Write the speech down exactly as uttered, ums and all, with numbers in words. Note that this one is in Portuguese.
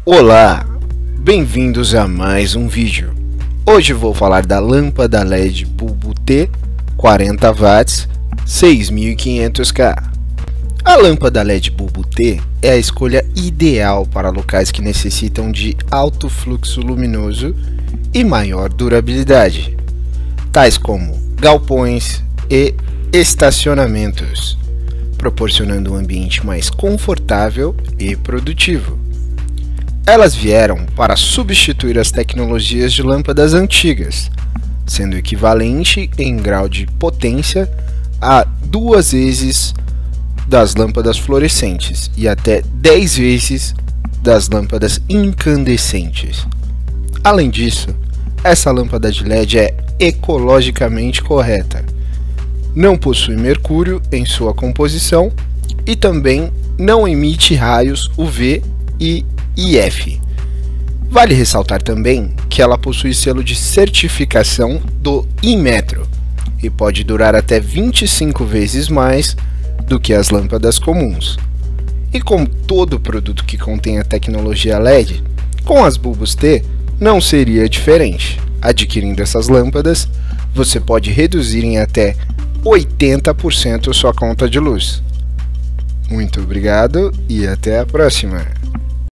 Olá, bem-vindos a mais um vídeo. Hoje vou falar da lâmpada L E D bulbo T quarenta watts seis mil e quinhentos K. A lâmpada L E D bulbo T é a escolha ideal para locais que necessitam de alto fluxo luminoso e maior durabilidade, tais como galpões e estacionamentos, proporcionando um ambiente mais confortável e produtivo. Elas vieram para substituir as tecnologias de lâmpadas antigas, sendo equivalente em grau de potência a duas vezes das lâmpadas fluorescentes e até dez vezes das lâmpadas incandescentes. Além disso, essa lâmpada de L E D é ecologicamente correta, não possui mercúrio em sua composição e também não emite raios U V e I F. Vale ressaltar também que ela possui selo de certificação do Inmetro e pode durar até vinte e cinco vezes mais do que as lâmpadas comuns. E como todo produto que contém a tecnologia L E D, com as bulbos T não seria diferente. Adquirindo essas lâmpadas, você pode reduzir em até oitenta por cento sua conta de luz. Muito obrigado e até a próxima!